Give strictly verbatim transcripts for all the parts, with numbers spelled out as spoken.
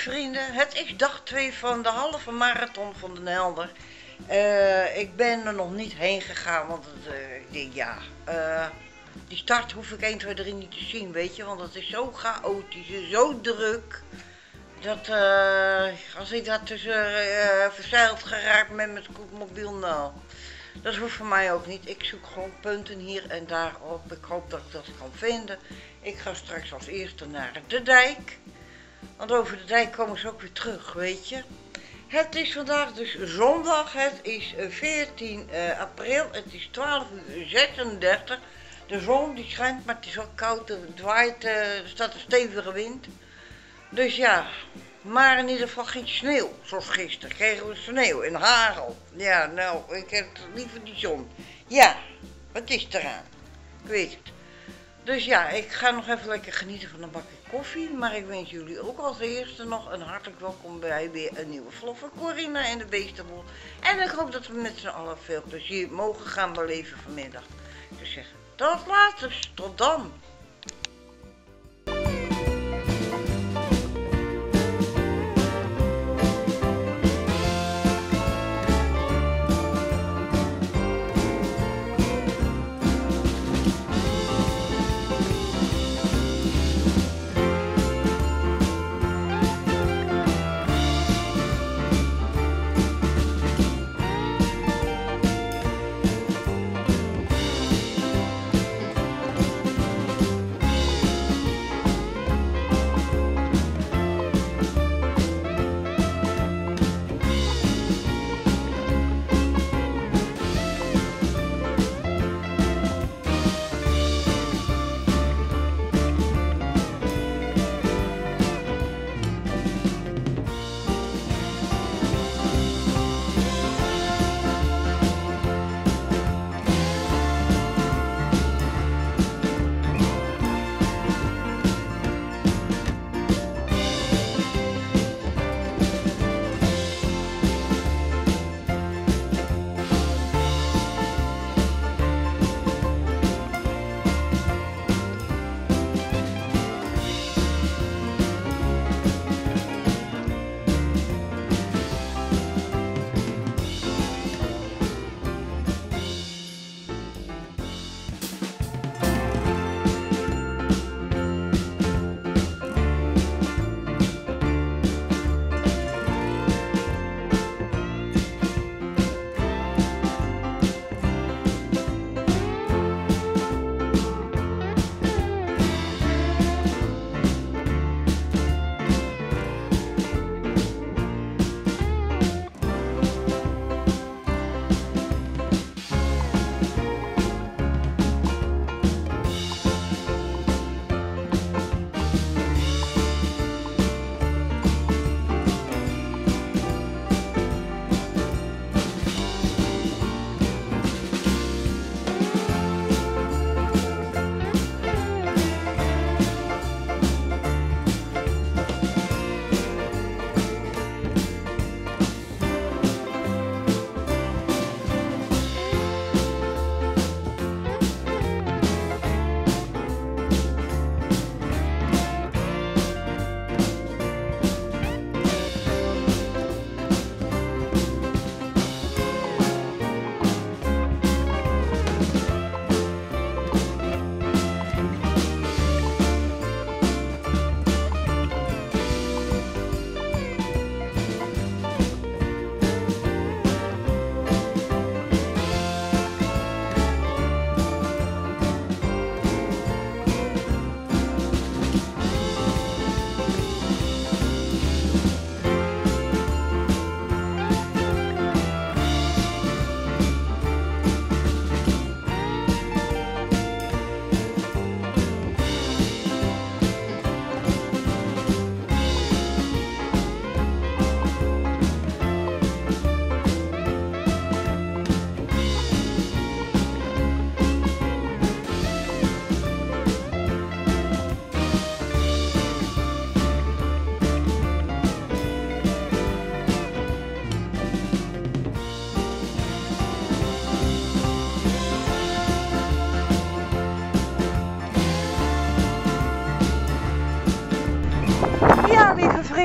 vrienden, het is dag twee van de halve marathon van Den Helder. Uh, ik ben er nog niet heen gegaan, want het, uh, ik denk ja, uh, die start hoef ik één, twee, drie niet te zien, weet je. Want het is zo chaotisch en zo druk, dat uh, als ik daar tussen uh, verzeild geraakt met mijn scootmobiel, nou, dat hoeft voor mij ook niet. Ik zoek gewoon punten hier en daar op. Ik hoop dat ik dat kan vinden. Ik ga straks als eerste naar de dijk. Want over de dijk komen ze ook weer terug, weet je. Het is vandaag dus zondag, het is veertien april, het is twaalf uur zesendertig. De zon die schijnt, maar het is wel koud, het waait, er staat een stevige wind. Dus ja, maar in ieder geval geen sneeuw, zoals gisteren. Kregen we sneeuw en hagel. Ja, nou, ik heb liever die zon. Ja, wat is eraan? Ik weet het. Dus ja, ik ga nog even lekker genieten van een bakje koffie. Maar ik wens jullie ook als eerste nog een hartelijk welkom bij weer een nieuwe vlog van Corina en de Beestenboel. En ik hoop dat we met z'n allen veel plezier mogen gaan beleven vanmiddag. Dus zeg, tot later, tot dan.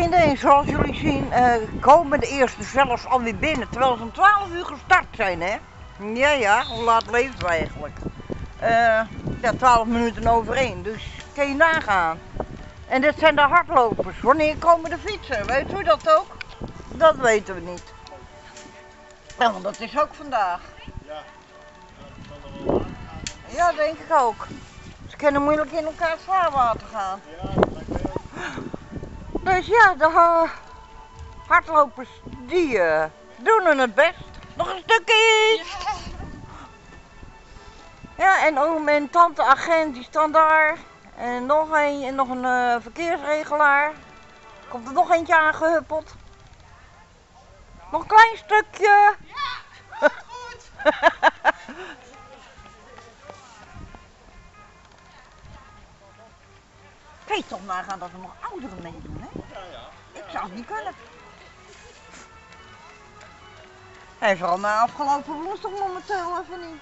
Nee, nee, zoals jullie zien uh, komen de eerste zelfs alweer binnen, terwijl ze om twaalf uur gestart zijn, hè? Ja, ja, hoe laat leven we eigenlijk? Uh, ja, twaalf minuten over één, dus kun je nagaan. En dit zijn de hardlopers. Wanneer komen de fietsen? Weet u dat ook? Dat weten we niet. Ja, want dat is ook vandaag. Ja, dat zal er wel aan gaan. Ja, denk ik ook. Ze kunnen moeilijk in elkaar vaarwater gaan. Ja, dat lijkt mij ook. Dus ja, de uh, hardlopers die uh, doen het best. Nog een stukje! Ja. Ja, en oom en tante agent die staan daar. En nog een, en nog een uh, verkeersregelaar. Komt er nog eentje aangehuppeld. Nog een klein stukje. Ja, goed. Kun je toch nagaan dat er nog ouderen meedoen, hè? Ja, ja. Ik zou het niet kunnen. Hij is al na afgelopen woensdag momenteel even niet.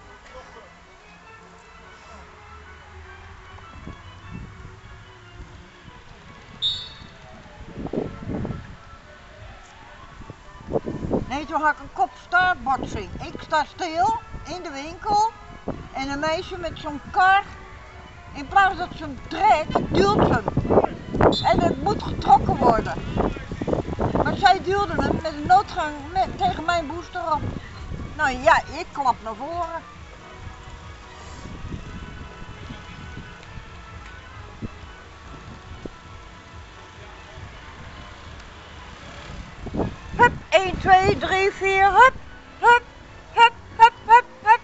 Nee, toen had ik een kop-staartbotsing. Ik sta stil in de winkel en een meisje met zo'n kar, in plaats dat ze hem trekt, duwt ze hem. En het moet getrokken worden. Maar zij duwde hem met een noodgang met, tegen mijn booster op. Nou ja, ik klap naar voren. Hup, één, twee, drie, vier, hup, hup, hup, hup, hup, hup.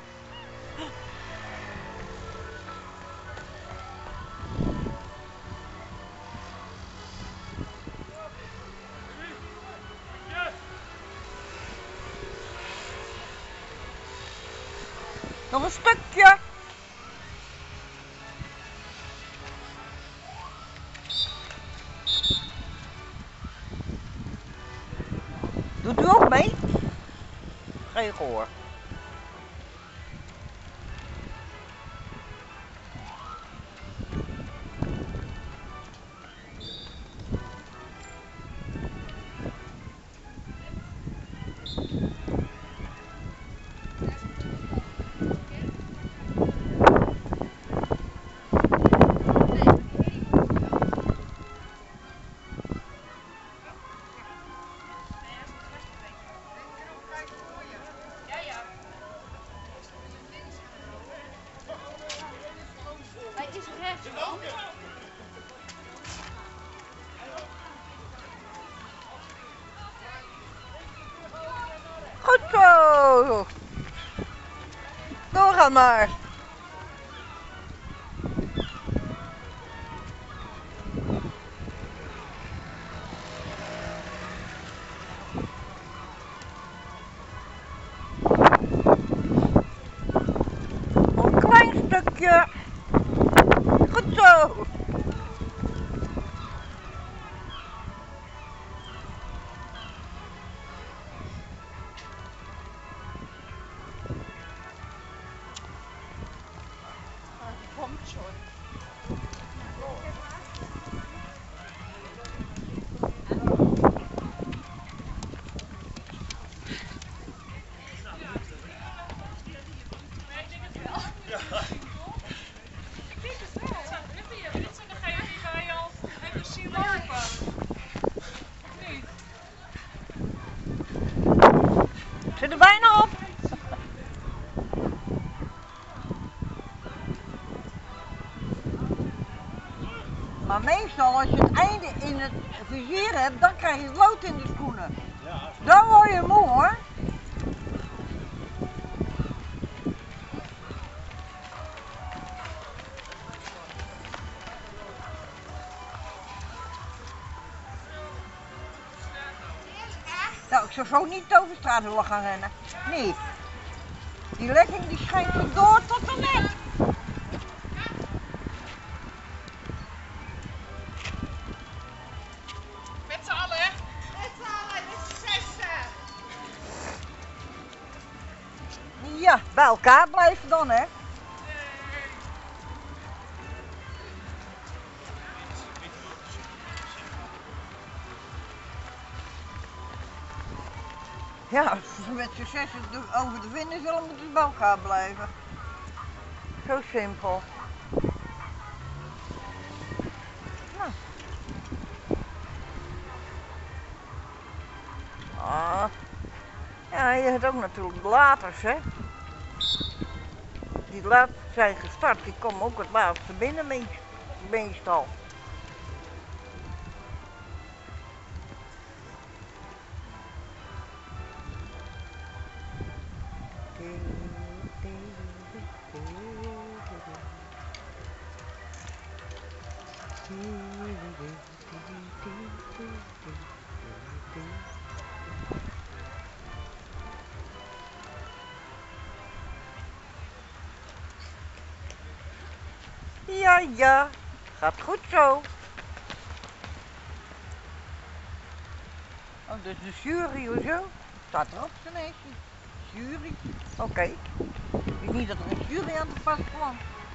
Nog een stukje. Doet u ook mee? Geen gehoor. Goed zo! Doorgaan maar! Een klein stukje! Goed zo! Komt schon. Zit er bijna op! Maar meestal als je het einde in het vizier hebt, dan krijg je het lood in de schoenen. Ja, Dan word je moe hoor. Nou, ik zou zo niet over straat willen gaan rennen. Nee. Die lekking die schijnt zo door tot en met. Met z'n allen, hè? Met z'n allen, met z'n zessen. Ja, bij elkaar blijven dan hè. Ja, als ze met z'n zessen over de winnen zullen, moeten ze bij elkaar blijven. Zo simpel. Nou. Ah. Ja, je hebt ook natuurlijk laters, hè. Die laatst zijn gestart, die komen ook het laatste binnen meestal. Ja, ja, gaat goed zo. Oh, dus de jury of zo? Staat erop zijn neefje. Jury. Oké. Okay. Ik weet niet dat er een jury aan te pas kwam.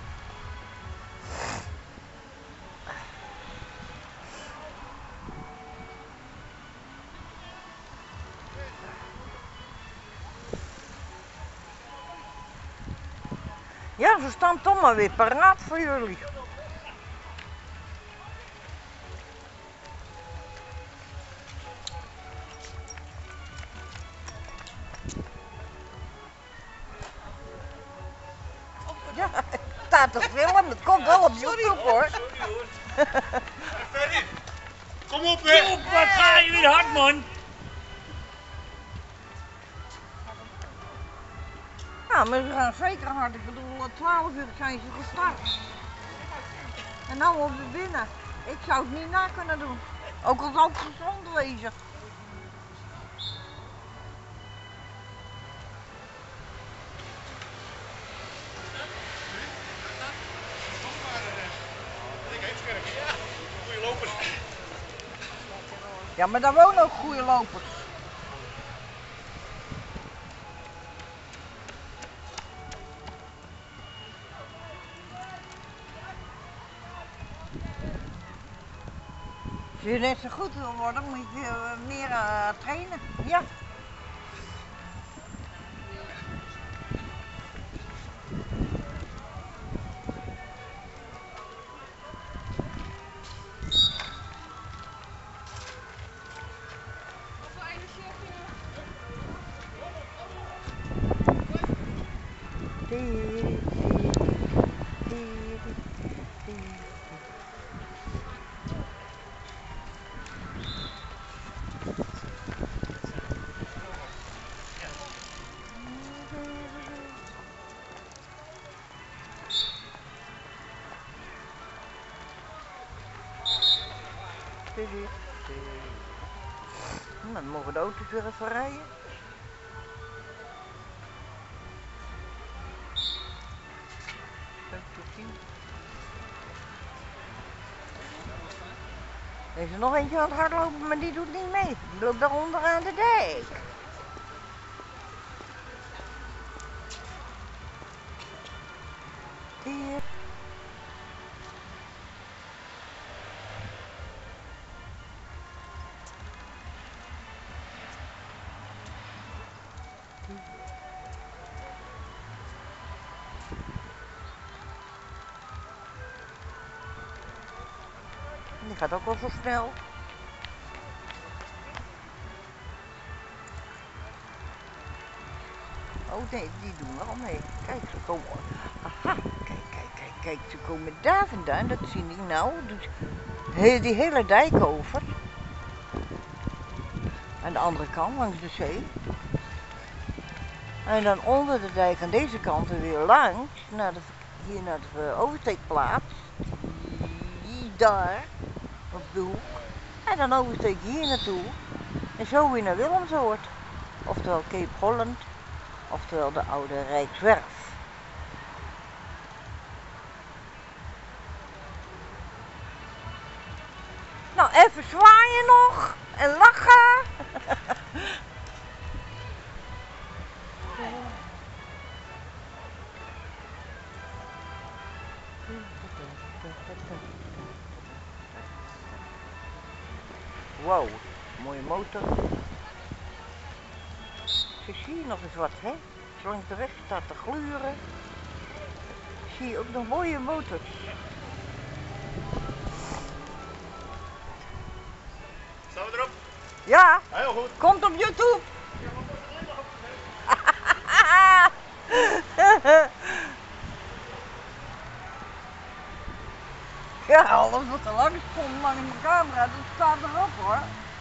Ja, ze staan toch maar weer paraat voor jullie. Ja, het staat te filmen, het komt wel op YouTube hoor. Sorry hoor. Ferry, kom op hè. Kom op, wat ga je weer hard man. Ja, maar ze gaan zeker hard. Ik bedoel, twaalf uur zijn ze gestart. En nou op de binnen. Ik zou het niet na kunnen doen. Ook al zou het gezond wezen. Goeie lopers. Ja, maar daar wonen ook goede lopers. Als je net zo goed wil worden, moet je uh, meer uh, trainen. Ja. Dan mogen de auto's weer even rijden. Er is er nog eentje aan het hardlopen, maar die doet niet mee. Die loopt daar onderaan de dijk. Die... Die gaat ook wel zo snel. Oh nee, die doen wel mee. Kijk, ze komen. Aha, kijk, kijk, kijk, kijk, ze komen daar vandaan. Dat zie ik nou. Dus die hele dijk over. Aan de andere kant, langs de zee. En dan onder de dijk aan deze kant er weer langs. Naar de, hier naar de oversteekplaats. Daar. Op de hoek. En dan oversteek je hier naartoe. En zo weer naar Willemsoord. Oftewel Cape Holland. Oftewel de oude Rijkswerf. Nou, even zwaaien nog. En lachen. Wow, mooie motor. Zo zie je nog eens wat, hè? Zolang de weg staat te gluren, zie je ook nog mooie motors. Staan we erop? Ja, Heel goed. komt op YouTube. Ja, alles wat er langs komt, maar in mijn camera, dat staat erop hoor.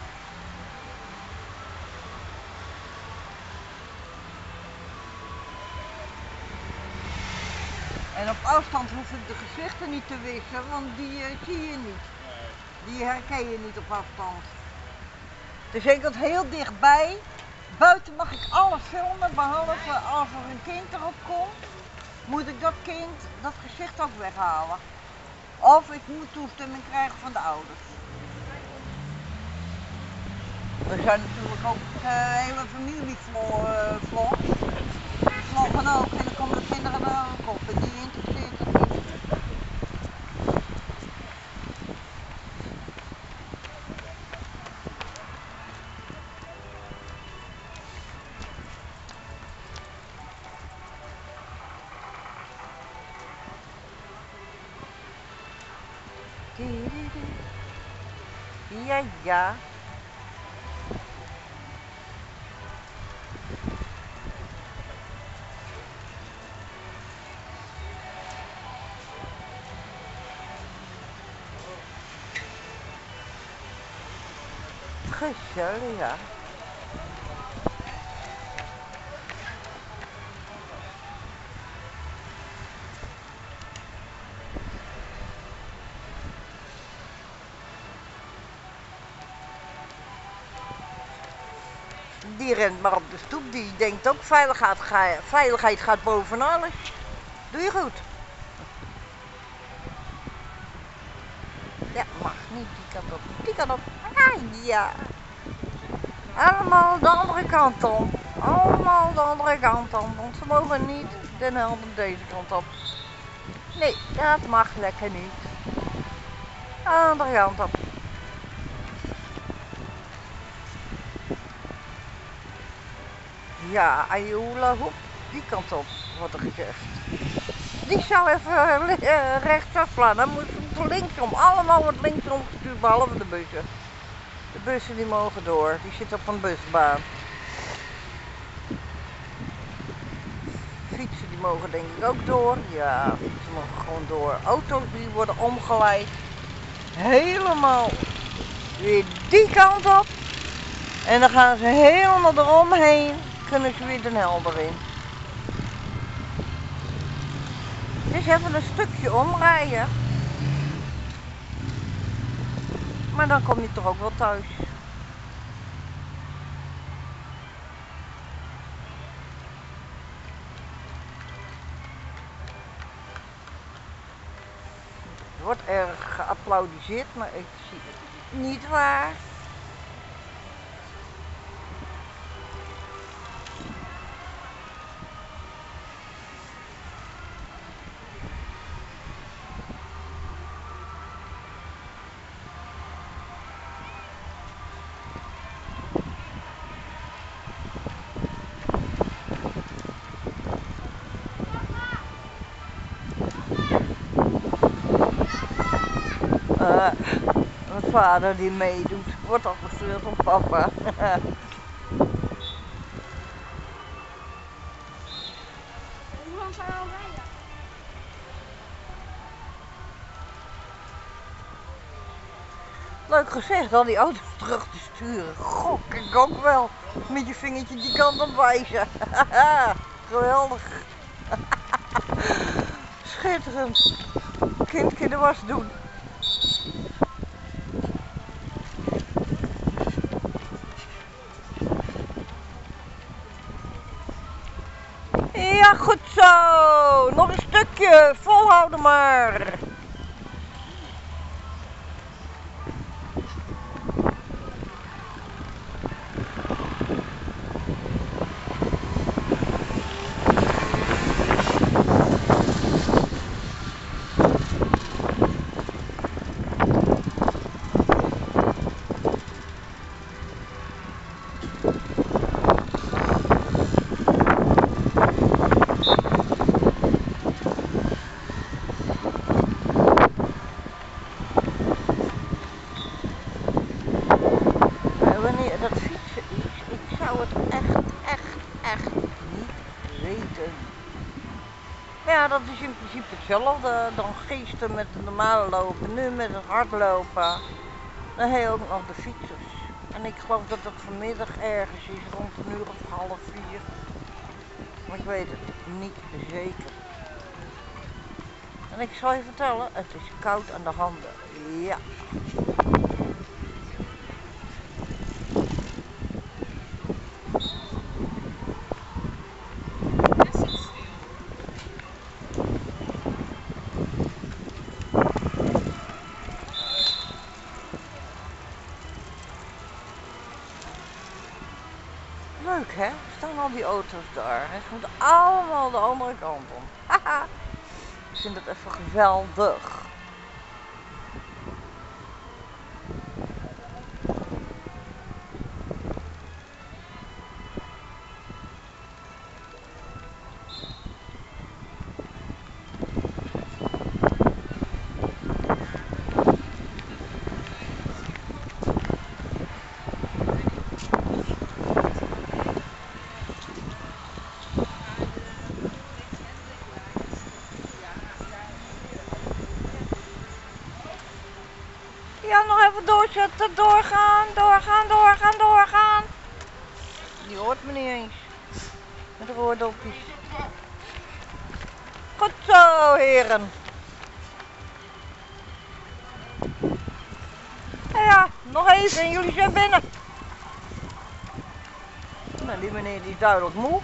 En op afstand hoef ik de gezichten niet te wissen, want die uh, zie je niet. Die herken je niet op afstand. Dus ik dat heel dichtbij. Buiten mag ik alles filmen, behalve als er een kind erop komt, moet ik dat kind, dat gezicht ook weghalen. Of ik moet toestemming krijgen van de ouders. Er zijn natuurlijk ook uh, hele familievlogs. Vloggen ook en dan komen de kinderen er ook op en die interesseert het niet. Ja, ja. Gezellig, ja. Die rent maar op de stoep, die denkt ook veiligheid, ga, veiligheid gaat boven alles. Doe je goed. Ja, mag niet, die kant op, die kant op. Ah, ja. Allemaal de andere kant op. Allemaal de andere kant op, want ze mogen niet Den Helder deze kant op. Nee, dat mag lekker niet. Andere kant op. Ja, Ayola, hoep, die kant op, wordt er gezegd. Die zou even uh, rechtsaf slaan, dan moet ze linksom, allemaal wordt linksom gestuurd, behalve de bussen. De bussen die mogen door, die zitten op een busbaan. Fietsen die mogen denk ik ook door, ja, fietsen mogen gewoon door. Auto's die worden omgeleid, helemaal weer die kant op. En dan gaan ze helemaal eromheen, kunnen ze weer Den Helder in. Dus even een stukje omrijden. Maar dan kom je toch ook wel thuis. Er wordt erg geapplaudiseerd, maar ik zie het niet waar. Uh, mijn vader die meedoet, wordt al gestuurd op papa. Hoe lang zou je al rijden? Leuk gezegd, al die auto's terug te sturen. Gok ik ook wel. Met je vingertje die kant op wijzen. Geweldig. Schitterend. Kindje de was doen. Ja, goed zo. Nog een stukje. Volhouden maar. in. Ja, dat is in principe hetzelfde. Dan gisteren met het normale lopen, nu met het hardlopen. Dan heb je ook nog de fietsers. En ik geloof dat het vanmiddag ergens is, rond een uur of half vier. Maar ik weet het niet zeker. En ik zal je vertellen, het is koud aan de handen. Ja. Leuk hè? Staan al die auto's daar. En ze moeten allemaal de andere kant om. Haha. Ik vind het even geweldig. Ja, nog even doorzetten, doorgaan, doorgaan, doorgaan, doorgaan. Die hoort me niet eens. Met de oordopjes. Goed zo, heren. Ja, nog even en jullie zijn binnen. Nou, die meneer die is duidelijk moe.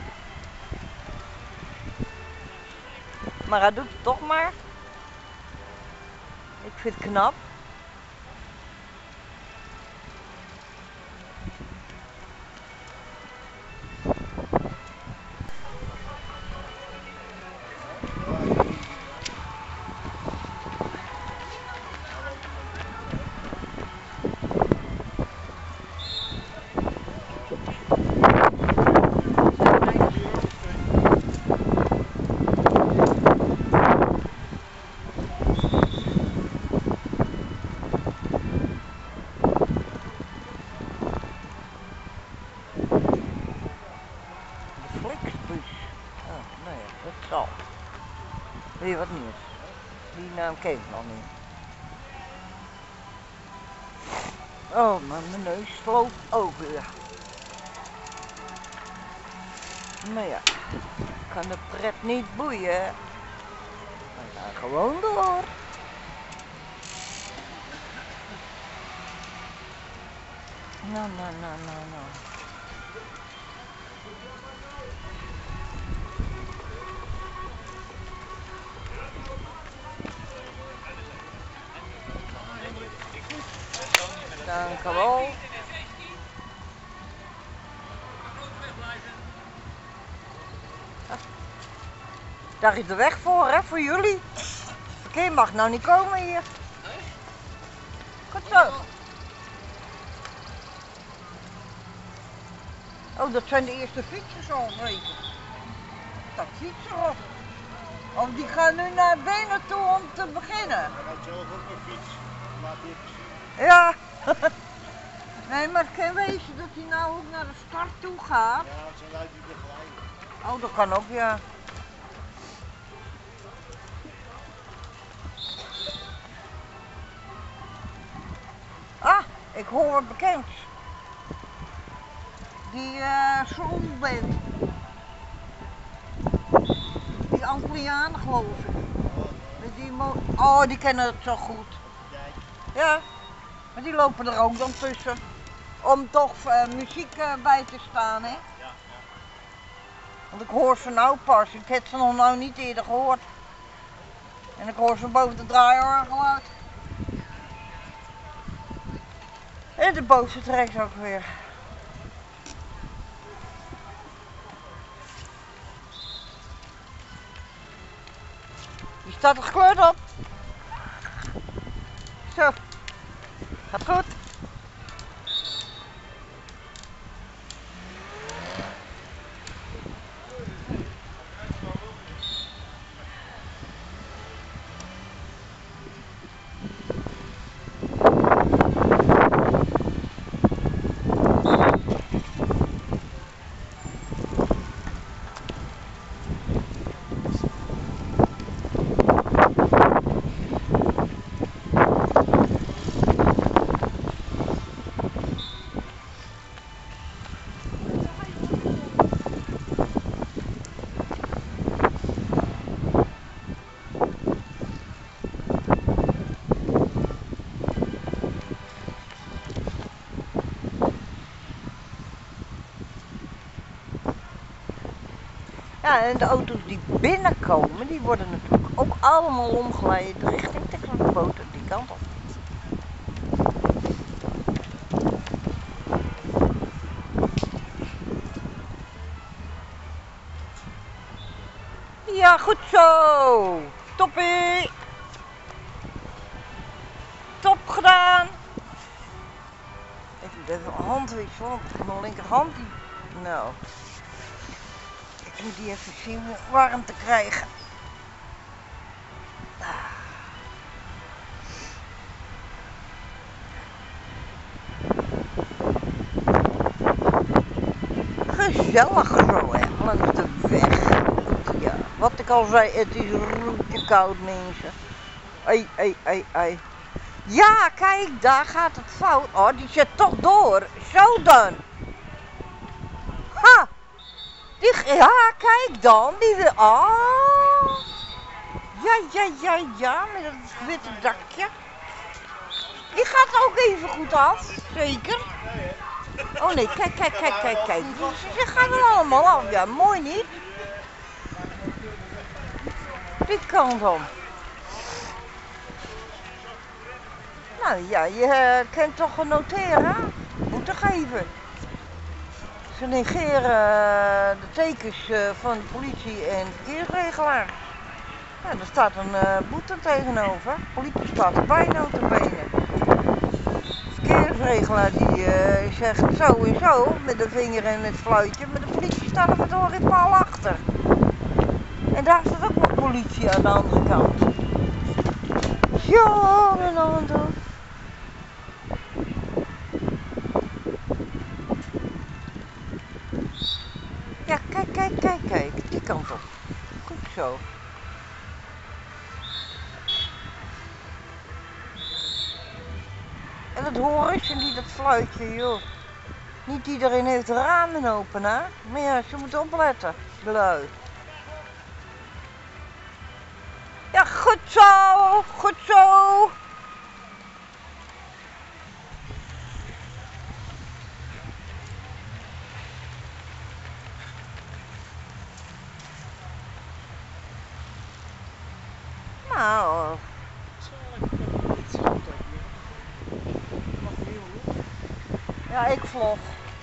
Maar hij doet het toch maar. Ik vind het knap. Zo. Weer wat nieuws. Die naam ken ik nog niet. Oh, maar mijn neus loopt ook weer. Maar ja, kan de pret niet boeien. We gaan gewoon door. Nou, nou, nou, nou, nou. Dank u wel. Daar is de weg voor, hè, voor jullie. Verkeer mag nou niet komen hier. Goed zo. Oh, dat zijn de eerste fietsers al weten. Dat fietsen op. Of die gaan nu naar benen toe om te beginnen. Hij rijdt zelf ook een fiets. Laat hij even zien. Ja. Nee, maar het kan wezen dat hij nou ook naar de start toe gaat. Ja, zo rijdt hij begeleiden. Oh, dat kan ook, ja. Ah, ik hoor wat bekend. Die uh, Slonband. Die Antillianen geloof ik. Met die mo oh, die kennen het zo goed. Ja, maar die lopen er ook dan tussen. Om toch uh, muziek uh, bij te staan, hè? Ja, ja. Want ik hoor ze nou pas. Ik heb ze nog nou niet eerder gehoord. En ik hoor ze boven de draaiorgel uit. En de bovenste trekt ook weer. Die staat er gekleurd op. Zo. Gaat goed. Ja, en de auto's die binnenkomen, die worden natuurlijk ook allemaal omgeleid richting Texelboot die kant op. Ja, goed zo. Toppie. Top gedaan. Ik moet even een hand wisselen, want mijn linkerhand die... Nou. Ik moet die even zien warm te krijgen. Gezellig zo, hè, langs de weg. Ja, wat ik al zei, het is roetje koud, mensen. Ei, ei, ei, ei. Ja, kijk, daar gaat het fout. Oh, die zet toch door. Zo dan. Ha! Die, ja, kijk dan. Die wil... Oh. Ja, ja, ja, ja, met dat witte dakje. Die gaat ook even goed af, zeker. Oh nee, kijk, kijk, kijk, kijk, kijk. Ze gaan er allemaal af. Ja, mooi niet. Die kant om. Nou ja, je uh, kunt toch noteren, moeten geven. Ze negeren uh, de tekens uh, van de politie en verkeersregelaar. Ja, er staat een uh, boete tegenover. Politie staat erbij, notabene. Verkeersregelaar die uh, zegt zo en zo met de vinger en het fluitje, maar de politie staat er verdorie paal achter. En daar staat ook nog politie aan de andere kant. Ja, en dan toch. Ja, kijk, kijk, kijk, kijk, die kant op. Goed zo. En dat horen en die dat fluitje, joh. Niet iedereen heeft de ramen open, hè? Maar ja, ze moeten opletten, de lui. Ja, goed zo, goed zo. Nou. Ja, ik vlog.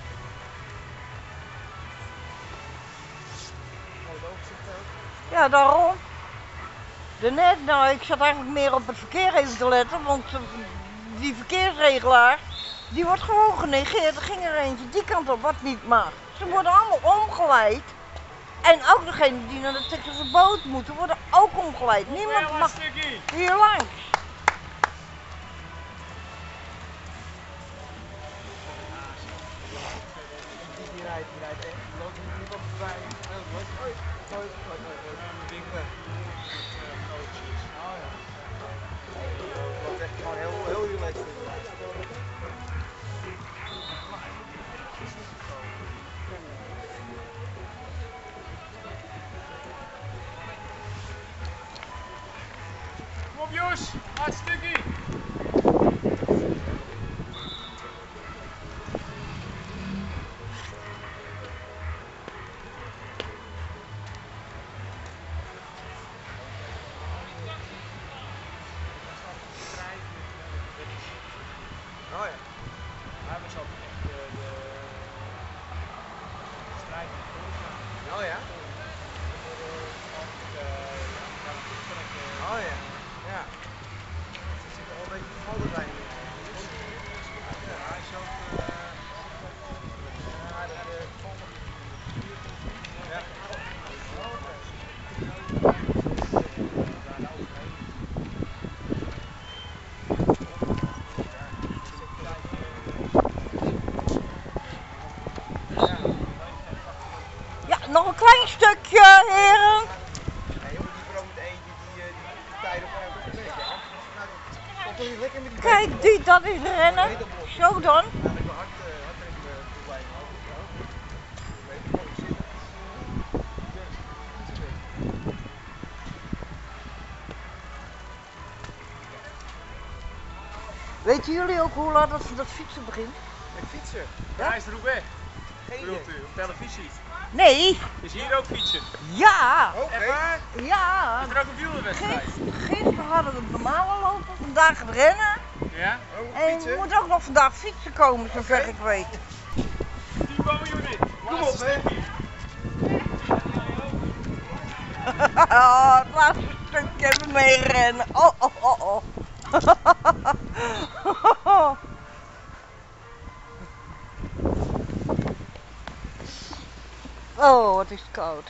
Ja, daarom. Daarnet, nou, ik zat eigenlijk meer op het verkeer even te letten, want die verkeersregelaar, die wordt gewoon genegeerd. Er ging er eentje die kant op wat niet mag. Ze worden allemaal omgeleid. En ook degenen die naar de Texelse boot moeten, worden ook omgeleid. Niemand mag hier langs. Die rijdt, die rijdt echt. Die loopt niet op voorbij. Hoi, hoi, hoi, hoi. Ding weg. Oh ja. Dat loopt echt gewoon heel, heel relaxed. Kom op Jos, hartstikke. Oh ja. Hij was altijd echt de, de strijd met de voorstaan. Oh ja? Oh ja. Ja. Ze zitten al een beetje vervallen bij me. Ja, hij is ook... Uh, ja, dat uh, volgende... Ja. Ja, nog een klein stukje, heren. Nee, jongen, die vrouw moet eentje die, die, die tijden op elke week, ja. Komt toch niet lekker met die Kijk, die, dat is rennen. Zo dan. Ja, ik wil hard, uh, hard erin uh, voorbij. Weet je wat ik zit? Weten jullie ook hoe laat dat, dat fietsen begint? Met fietsen? Hij is er ook weg. Geen Bedoelt idee. u, op televisie? Nee, Is hier ook fietsen? ja, Oké. Echt waar? ja. Is er ook een wielrenwedstrijd? Gister, gisteren hadden we het normale lopen, vandaag het rennen. Ja? Oh, En er fietsen? moet ook nog vandaag fietsen komen, zover Oké. ik weet. Timo Unit. Kom op, hè. Oh, het laatste stukje even mee rennen. Oh, oh, oh, oh. Oh, wat is het koud.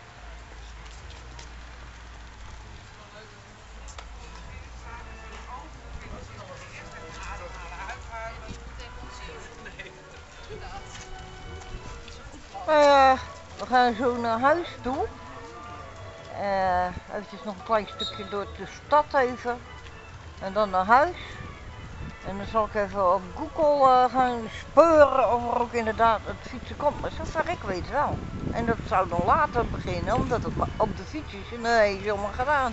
Uh, we gaan zo naar huis toe. Uh, eventjes nog een klein stukje door de stad even. En dan naar huis. En dan zal ik even op Google uh, gaan speuren of er ook inderdaad het fietsen komt. Maar zover ik weet wel. En dat zou dan later beginnen, omdat het op de fiets is. En dat heeft zomaar gedaan.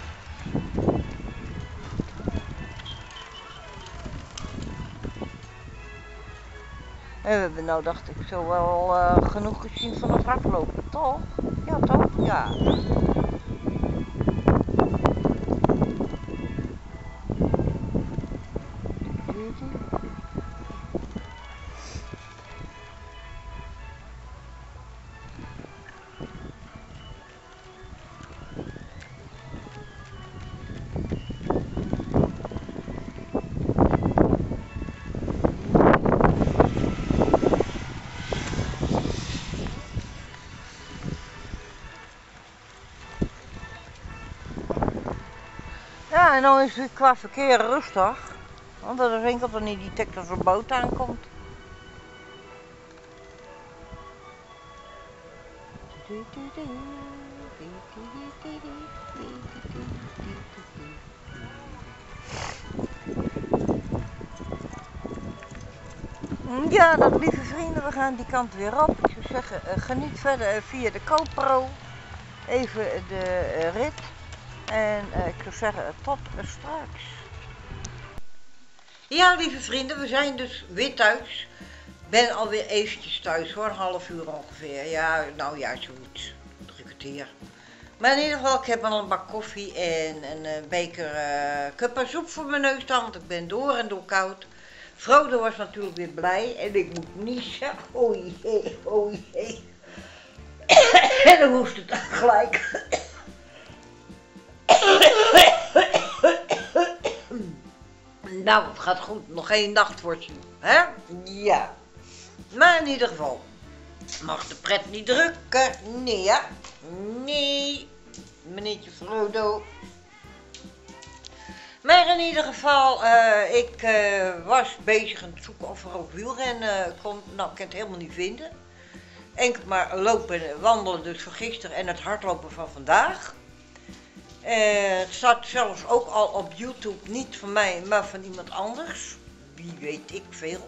En we hebben nou, dacht ik, zo wel uh, genoeg gezien van het hardlopen, toch? Ja, toch? Ja. Ja, en dan is het qua verkeer rustig. Want dat is enkel wanneer die tek als een boot aankomt. Ja, dat lieve vrienden, we gaan die kant weer op. Ik zou zeggen, uh, geniet verder via de GoPro. Even de uh, rit. En uh, ik zou zeggen, tot straks. Ja, lieve vrienden, we zijn dus weer thuis. Ik ben alweer eventjes thuis hoor, een half uur ongeveer. Ja, nou ja, zoiets. Drie kwartier. Maar in ieder geval, ik heb al een bak koffie en een uh, beker uh, kuppa soep voor mijn neus staan, want ik ben door en door koud. Frodo was natuurlijk weer blij en ik moet niezen. Oei, hee, oei, hee. En dan hoest het gelijk. Nou, het gaat goed. Nog geen nachtwoordje, hè? Ja. Maar in ieder geval, mag de pret niet drukken. Nee, ja. Nee. Meneertje Frodo. Maar in ieder geval, uh, ik uh, was bezig aan het zoeken of er ook wielrennen komt. Nou, ik kan het helemaal niet vinden. Enkel maar lopen en wandelen dus van gisteren en het hardlopen van vandaag. Uh, het staat zelfs ook al op YouTube, niet van mij, maar van iemand anders. Wie weet ik veel.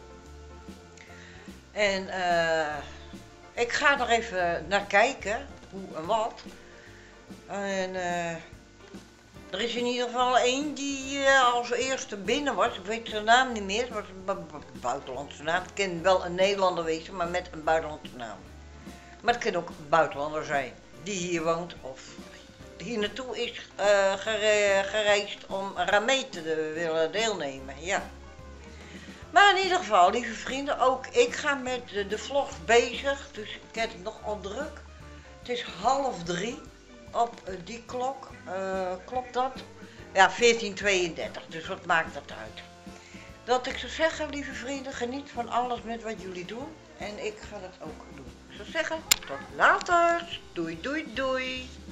En uh, ik ga er even naar kijken, hoe en wat. En uh, er is in ieder geval één die uh, als eerste binnen was. Ik weet zijn naam niet meer, het was een bu buitenlandse naam. Het kan wel een Nederlander wezen, maar met een buitenlandse naam. Maar het kan ook een buitenlander zijn die hier woont of hier naartoe is uh, gere gereisd om eraan mee te willen deelnemen, ja. Maar in ieder geval, lieve vrienden, ook ik ga met de, de vlog bezig, dus ik heb het nogal druk. Het is half drie op uh, die klok, uh, klopt dat? Ja, veertien tweeëndertig, dus wat maakt dat uit? Dat ik zou zeggen, lieve vrienden, geniet van alles met wat jullie doen en ik ga dat ook doen. Ik zou zeggen, tot later, doei doei doei.